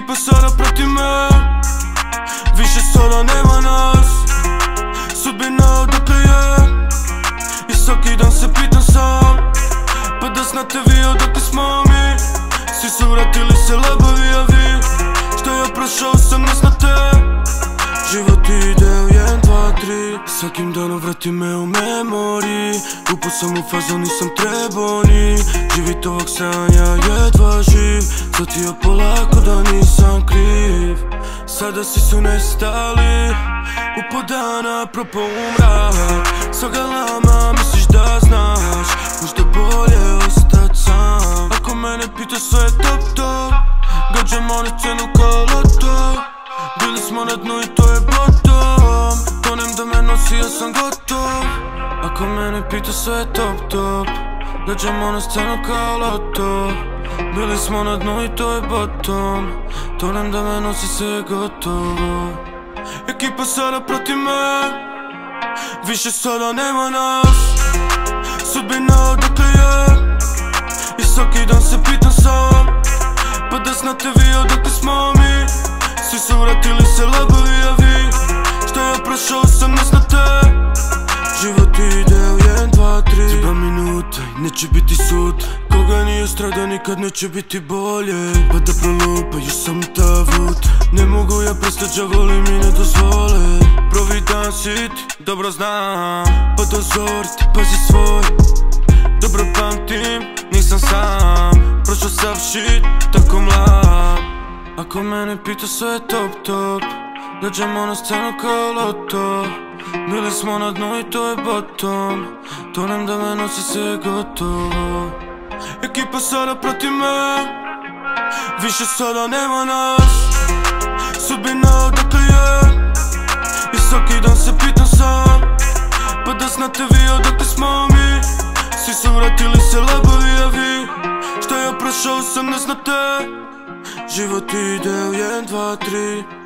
Ekipa sada proti me, više sada nema nas. Sudbina odakle je, i svaki dan se pitam sam. Pa da znate vi odakle smo mi, svi su vratili se labovi, a vi što ja prošao sam ne znate. Život ide u 1, 2, 3, svakim danom vrati me u memoriji. Upao sam u fazu, nisam trebao ni živit ovog sanja, jedva živ. Shvatio polako da nisam kriv, sada svi su nestali. U po dana propao u mrak, svoga lama misliš da znaš, možda bolje ostat sam. Ako mene pita sve je top top, gađamo na scenu kao loto. Bili smo na dnu i to je bottom, tonem da me nosi, ja sam gotov. Ako mene pita sve je top top, gađamo na scenu kao loto. Bili smo na dnu i to je bottom, tonem da me nosi, sve je gotovo. Ekipa sada proti me, više sada nema nas. Sudbina odakle je, i svaki dan se pitam sam. Pa da znate vi odakle smo mi, svi su vratili se labovi, a vi što ja prošao sam ne znate. Život ide u 1, 2, 3, treba minuta i neće biti sutra. Koga nije strada nikad neće biti bolje, pa da prolupaju sam tavut. Ne mogu ja prestat, đavoli mi ne dozvole. Providan si ti, dobro znam, pa dozor ti pazi svoj. Dobro pamtim, nisam sam, prošao sav shit, tako mlad. Ako mene pita sve je top top, gađamo na scenu kao loto. Bili smo na dnu i to je bottom, tonem da me nosi, sve je gotovo. Ekipa sada proti me, više sada nema nas. Sudbina odakle je, i svaki dan se pitam sam. Pa da znate vi odakle smo mi, svi su vratili se labovi, a vi što ja prošao sam ne znate. Život ide u 1, 2, 3.